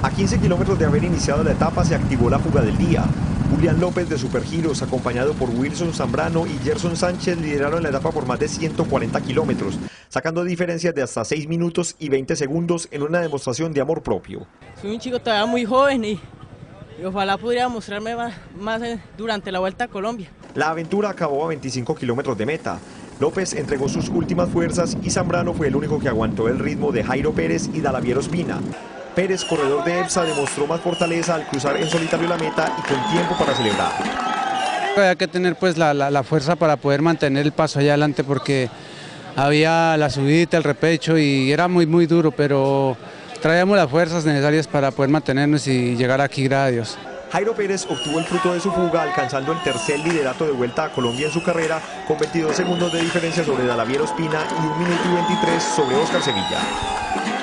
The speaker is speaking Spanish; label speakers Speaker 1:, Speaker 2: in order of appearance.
Speaker 1: A 15 kilómetros de haber iniciado la etapa se activó la fuga del día. Julián López de Supergiros, acompañado por Wilson Zambrano y Gerson Sánchez, lideraron la etapa por más de 140 kilómetros, sacando diferencias de hasta 6 minutos y 20 segundos en una demostración de amor propio.
Speaker 2: Soy un chico todavía muy joven y ojalá pudiera mostrarme más durante la Vuelta a Colombia.
Speaker 1: La aventura acabó a 25 kilómetros de meta. López entregó sus últimas fuerzas y Zambrano fue el único que aguantó el ritmo de Jairo Pérez y Dalavier Ospina. Pérez, corredor de EPSA, demostró más fortaleza al cruzar en solitario la meta y con tiempo para celebrar.
Speaker 3: Había que tener pues la fuerza para poder mantener el paso allá adelante porque había la subida, el repecho y era muy duro, pero traíamos las fuerzas necesarias para poder mantenernos y llegar aquí, gracias a Dios.
Speaker 1: Jairo Pérez obtuvo el fruto de su fuga, alcanzando el tercer liderato de Vuelta a Colombia en su carrera, con 22 segundos de diferencia sobre Dalavier Ospina y 1 minuto y 23 sobre Óscar Sevilla.